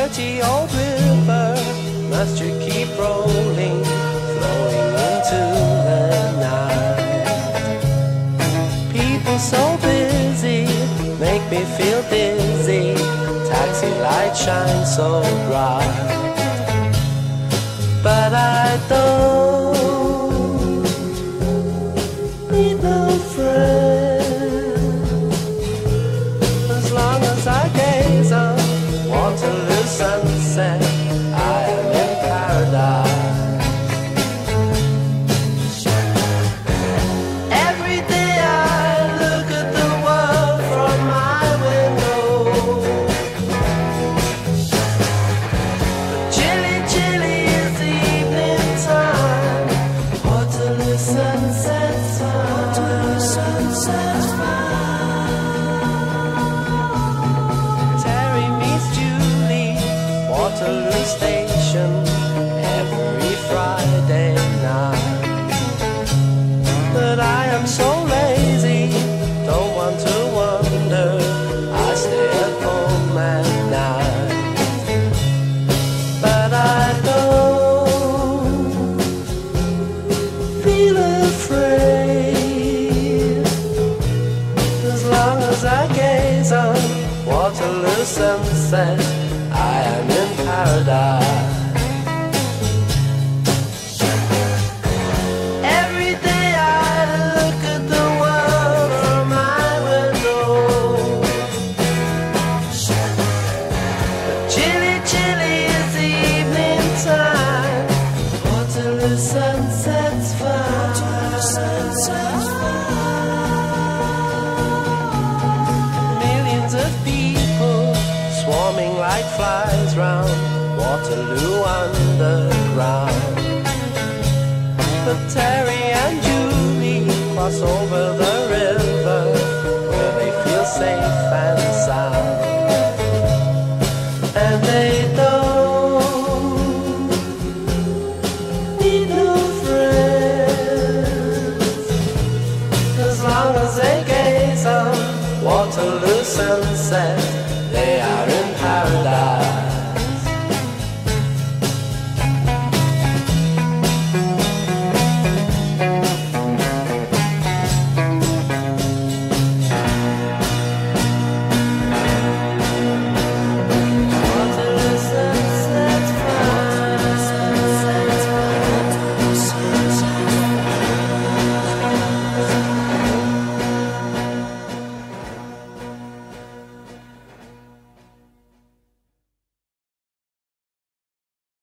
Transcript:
mighty old river, must you keep rolling, flowing into the night? People so busy, make me feel dizzy, taxi lights shine so bright. But I don't need no friend, as long as I gaze on Waterloo sunset, I am in paradise. Every day I look at the world from my window. Chilly, chilly is the evening time. Waterloo sunset time. Waterloo sunset Waterloo Station every Friday night. But I am so lazy, don't want to wander, I stay at home at night. But I don't feel afraid, as long as I gaze on Waterloo sunset, I am in paradise. Every day I look at the world from my window. But chilly, chilly is the evening time. Waterloo sunset's fine. Waterloo sunset's fine. Millions of people swarming like flies round Waterloo underground. But Terry and Julie cross over the river, where they feel safe and sound. And they don't need no friends, as long as they gaze on Waterloo sunset, they are